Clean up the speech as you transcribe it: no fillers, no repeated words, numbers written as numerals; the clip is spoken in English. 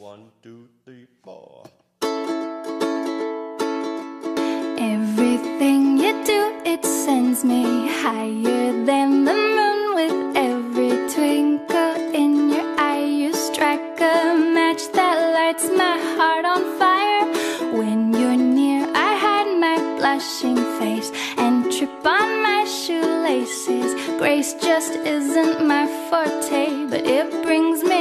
1, 2, 3, 4. Everything you do, it sends me higher than the moon. With every twinkle in your eye, you strike a match that lights my heart on fire. When you're near, I hide my blushing face and trip on my shoelaces. Grace just isn't my forte, but it brings me